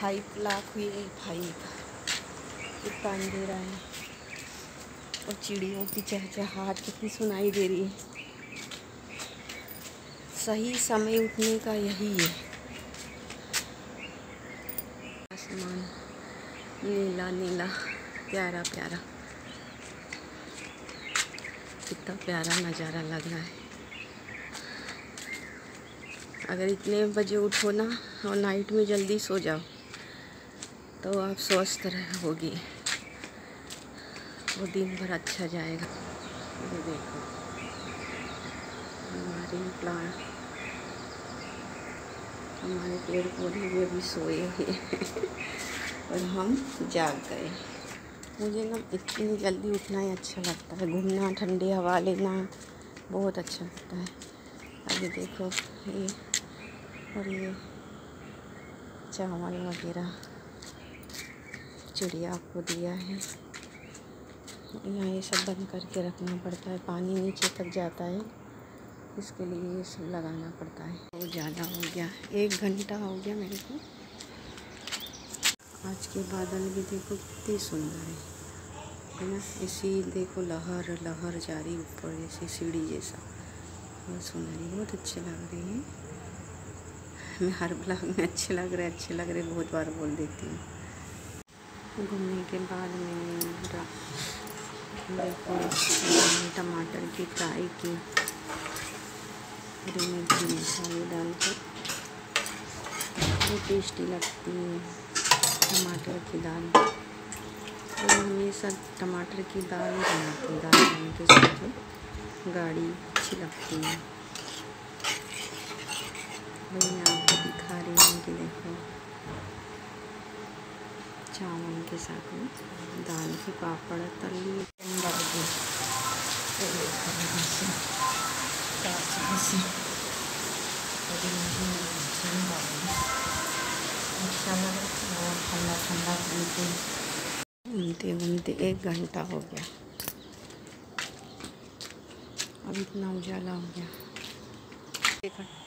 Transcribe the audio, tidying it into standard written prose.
5 लाख हुई है भाई का। कितना अंधेरा है और चिड़ियों की चहचहाहट कितनी सुनाई दे रही है। सही समय उठने का यही है। आसमान नीला नीला प्यारा प्यारा, कितना प्यारा नज़ारा लग रहा है। अगर इतने बजे उठो ना और नाइट में जल्दी सो जाओ तो आप स्वस्थ रहोगे, वो दिन भर अच्छा जाएगा। ये देखो हमारे पेड़ पौधे भी अभी सोए हुए हैं और हम जाग गए। मुझे ना इतनी जल्दी उठना ही अच्छा लगता है, घूमना, ठंडी हवा लेना बहुत अच्छा लगता है। अभी देखो ये और ये चावल वगैरह चिड़िया को दिया है। यहाँ ये सब बंद करके रखना पड़ता है, पानी नीचे तक जाता है, इसके लिए ये सब लगाना पड़ता है। बहुत ज़्यादा हो गया, 1 घंटा हो गया मेरे को। आज के बादल भी देखो कितने सुंदर है ना। इसी देखो लहर लहर जा रही ऊपर, ऐसी सीढ़ी जैसा, बहुत सुंदर, बहुत अच्छे लग रहे हैं। मैं हर ब्लॉग में अच्छे लग रहे बहुत बार बोल देती हूँ। घूमने के बाद मैंने देखो टमाटर की फ्राई की, हरी मिर्ची मसाले डाल कर, बहुत टेस्टी लगती है टमाटर की दाल। तो हमेशा टमाटर की दाल ही बनाती हूँ, दाल बनाने के साथ गाढ़ी अच्छी लगती है। वही मैं आपको दिखा रही हूँ कि देखो चावल के साथ में दाल की पापड़ तली डाल दी। अच्छा लगा और ठंडा ठंडा घूमते घूमते 1 घंटा हो गया। अब इतना उजाला हो गया।